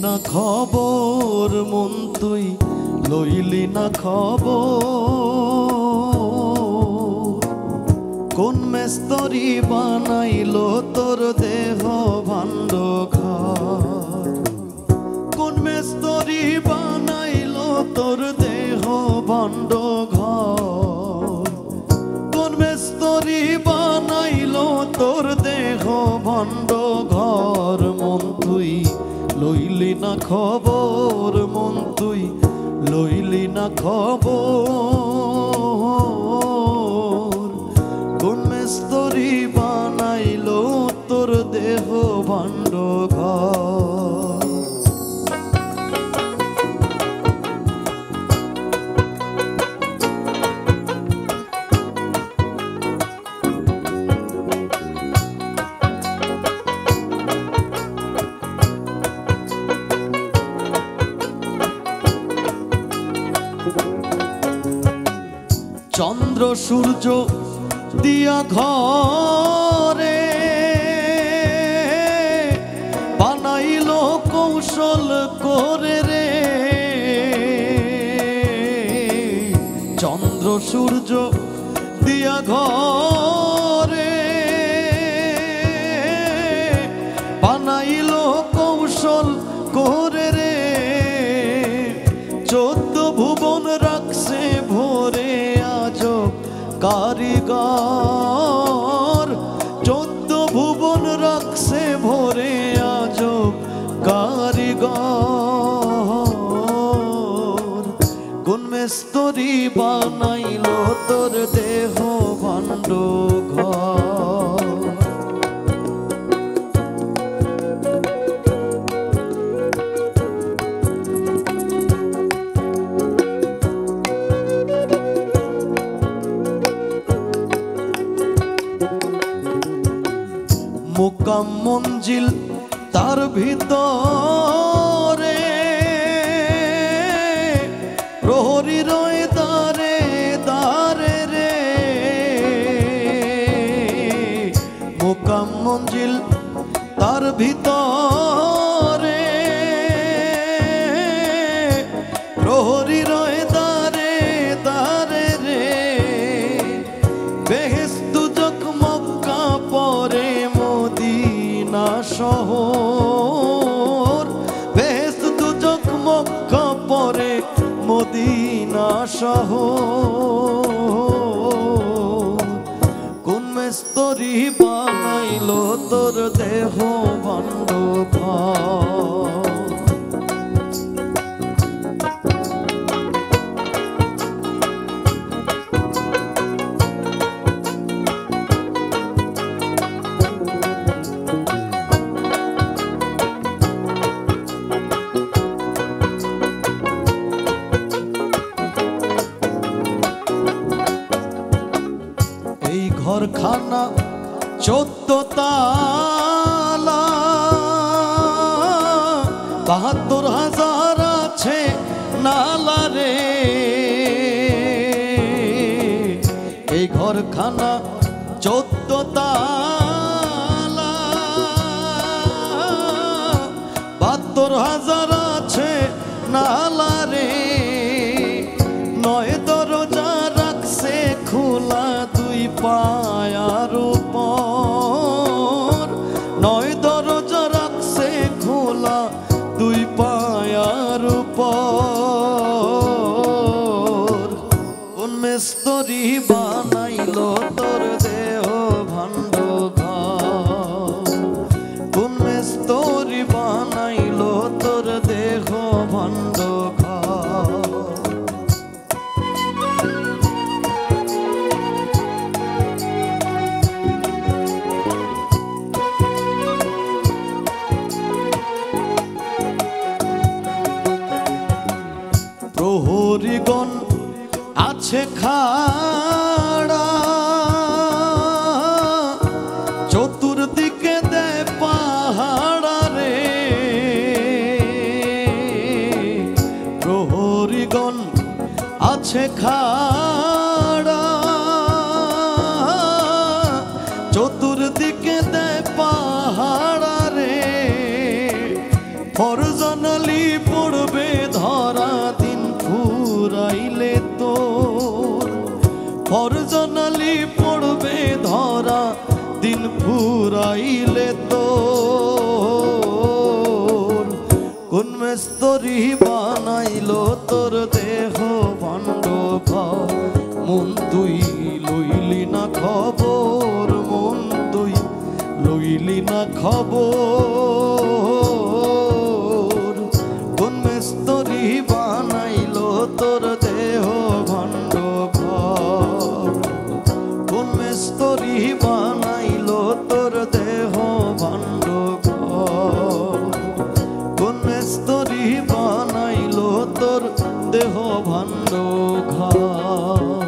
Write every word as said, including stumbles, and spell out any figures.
না খবর মন তুই লইলি না খবর কোন মেস্তরি বানাইলো তোর দেহ ভাণ্ড ঘর কোন মেস্তরি বানাইলো তোর দেহ ভাণ্ড ঘর কোন মেস্তরি বানাইলো তোর দেহ ভাণ্ড ঘর মন তুই লইলি না খবর মন তুই লইলি না খবর কোন মেস্তরি বানাইলো তোর দেহ ভাণ্ড ঘর চন্দ্র সূর্য দিয়া ঘরে বানাইলো কৌশল করে রে চন্দ্র সূর্য দিয়া ঘরে বানাইলো কৌশল করে রে চোদ্দ ভুবন রাখছে ভোরে আজব কারিগর চোদ্দ ভুবন রাখছে ভোরে আজব কারিগর কোন মেস্তরি বানাইলো তোর দেহ ভাণ্ড ঘর মুকাম মঞ্জিল তার ভিতরে প্রহরী রয়ে দারে দারে রে মুকাম মঞ্জিল তার ভিতরে প্রহরী রয়ে দারে দারে রে বেহেশত জকমকা পরে মদিনা শহর বেহেশত জকমকা পরে মদিনা শহর কোন মেস্তরি বানাইলো তোর দেহ ভাণ্ড ঘর ঘরখানা চোদ্দ তালা বাহাত্তর হাজার আছে নালা রে এই ঘরখানা চোদ্দ তালা বাহাত্তর হাজার আছে নালা রে নয় দরজা রাখছে খোলা দুই পায়ার উপর নয় দরজা রাখছে খোলা দুই পায়ার উপর কোন মেস্তরি বানাইলো তোর দেহ ভাণ্ড ঘর কোন মেস্তরি বানাইলো তোর দেহ ভাণ্ড ঘর প্রহরীগণ আছে খাড়া চতুর্দিকে দেয় পাহাড়া রে প্রহরীগণ আছে খাড়া চতুর্দিকে দেয় পাহাড়া রে পর জানালি পড়বে ধরা দিন ফুরাইলে তোর পর জানালি পড়বে ধরা দিন ফুরাইলে তোর কোন মেস্তরি বানাইলো তোর দেহ ভাণ্ড ঘর মন তুই লইলি না খবর মন তুই লইলি না খবর কোন মেস্তরি বানাইলো তোর দেহ ভাণ্ড ঘর কোন মেস্তরি বানাইলো তোর দেহ ভাণ্ড ঘর কোন মেস্তরি বানাইলো তোর দেহ ভাণ্ড ঘর।